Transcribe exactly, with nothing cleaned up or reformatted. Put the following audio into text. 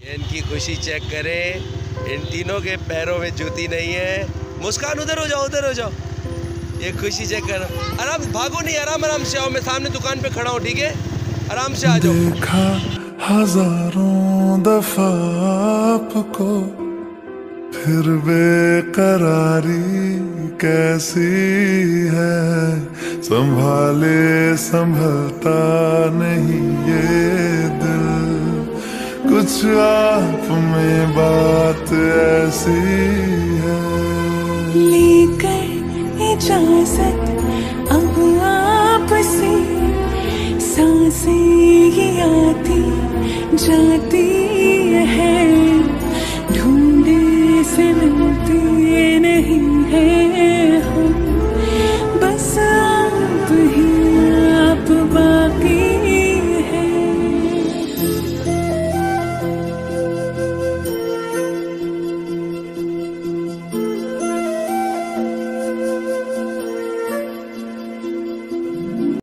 इनकी खुशी चेक करें, इन तीनों के पैरों में जूती नहीं है। मुस्कान उधर हो जाओ, उधर हो जाओ, ये खुशी चेक करो। आराम, भागो नहीं, आराम आराम से आओ। मैं सामने दुकान पे खड़ा हूँ, ठीक है? आराम से आ जाओ। देखा हजारों दफा आपको, फिर बेकरारी कैसी है। संभाले संभलता नहीं ये दिल, कुछ आप में बात ऐसी है। लेकर इजाजत अब आपसे, सांसें ये आती जाती